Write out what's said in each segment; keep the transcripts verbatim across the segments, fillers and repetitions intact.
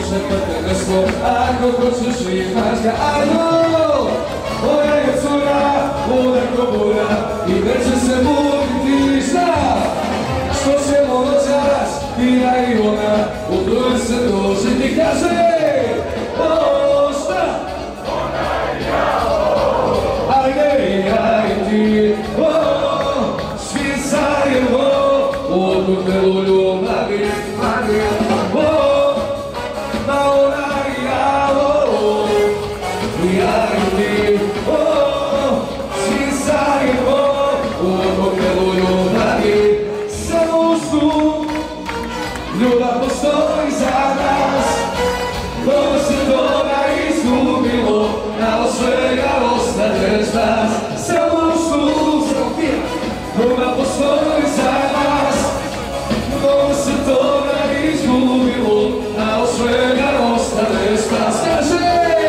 može kad te nesmo, ako hoćeš imaš ga, ajmo! Moja je cura, voda ko bura, i neće se buditi šta? Što ćemo noćas, i ja i ona, u drugi se dođi ti kaže, o šta? Ona i ja, ajde i ja i ti, o, svi zajedno, u kutelu ljubavi, magija, o, ma ona i ja, o, ja i ti, o, svi zajedno, u kutelu ljubavi, samo u snu, ljubav postoji za nas, dok se toga izgubilo, malo svega ostane štas, samo u snu, ljubav postoji za nas, dok se toga izgubilo, malo svega ostane štas, kaže!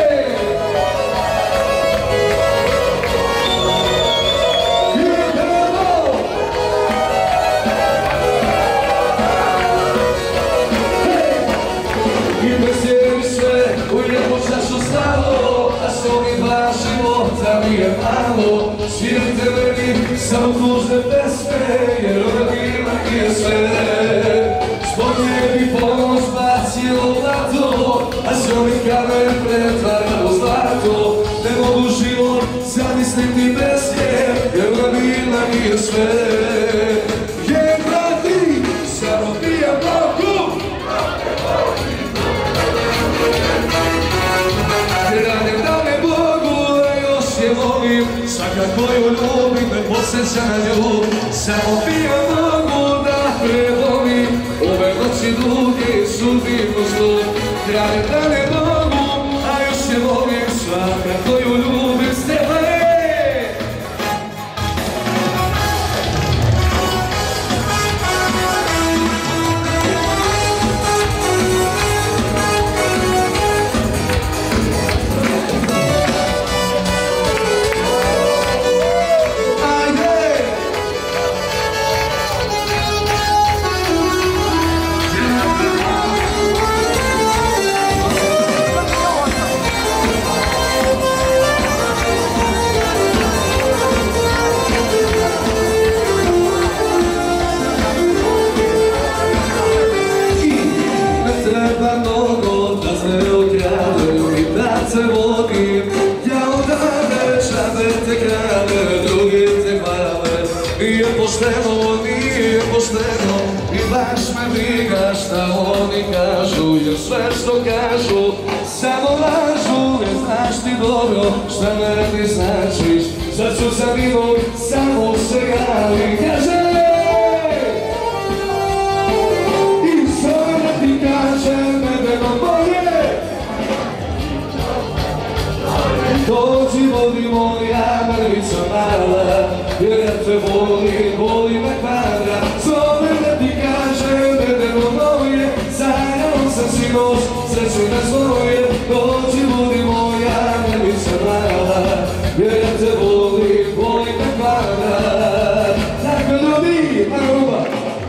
Mi je malo, svirajte meni samo tužne pesme, jer ona bila nije sve. Zbog nje bi ponos bacilo blato, a sjoni kamen pretvara u zlato. Ne mogu život zamisliti bez nje, jer ona bila nije sve. Je brati, samo pija bloku, radim da me Bogu je volim, svaka koju ljubim me podsjeća na nju. Samo pijam mogu da prevolim, ove noći duge su divno zlu. Krajem da ne mogu, a još je volim, svaka koju ljubim s tebe. Nije pošteno, nije pošteno, i baš me briga šta oni kažu, jer sve što kažu samo lažu. Jer znaš ti dobro šta meni značiš, sad ću za minom samo se javi, kaže. I zove da ti kažem nebeno bolje, dođi vodi moja mrvica mala, jer ja te volim, volim me kvadra. Zove da ti kažem nebeno moje, sanjao sam sinoć, sreće na svoje. Dođi vodi moja mrvica mala, jer ja te volim, volim me kvadra. Tako ljudi, aroba!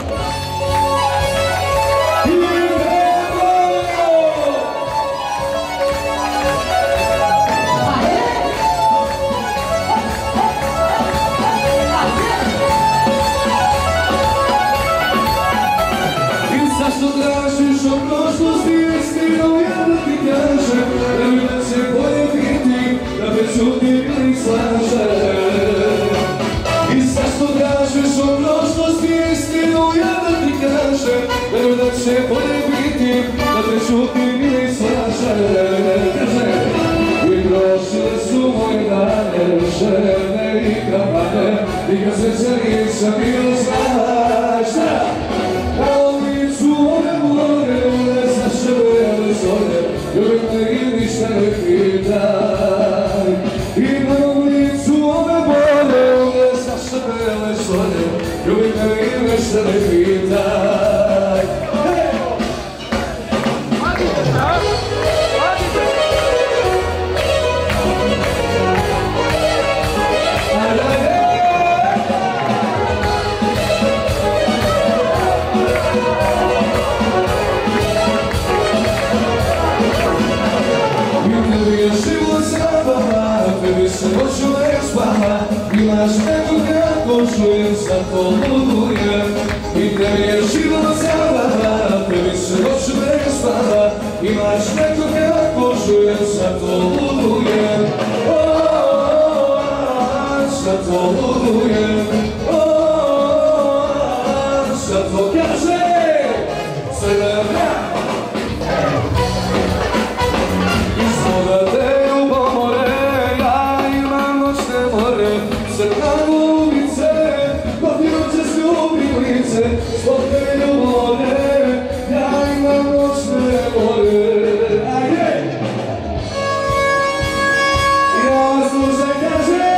I zašto tražiš o prošlosti istinu, ja da ti kažem, veruj da će bolje biti, da prešutim ili slažem. I prošle su moje dane, žene i kravane, i kad se želim sam bilo znaš, šta? A ovi su ove more, ne znaš bele zore, ljubim te i ništa ne pitaj. I na ulicu ove bole, ne znaš bele zore, ljubim te i ništa ne pitaj. čujem, zato ludujem. I tebi je život zabava, tebi se noć ne spava. Imaš nekoga ako čujem, zato ludujem. Zato ludujem. Zato kaže Crna. Izvoda te ljubav more, ja imam noćne more. Crna glumice, godinu će sljubim lice. Zbog te ljubore, ja imam noćne more. Ajde! Ja slušaj kaže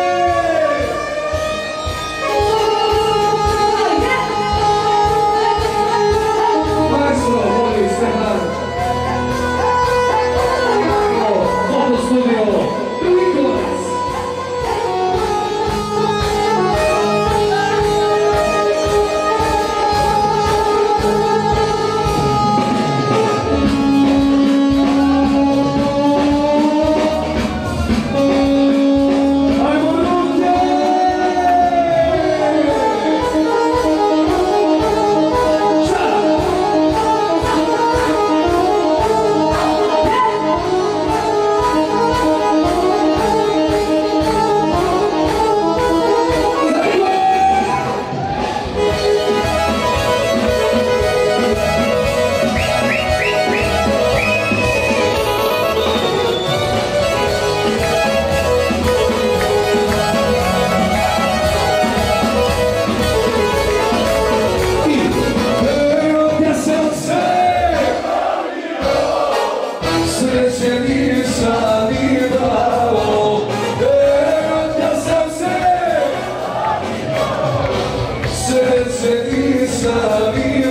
sreće nisam ni dao, erotka sam se, sreće nisam ni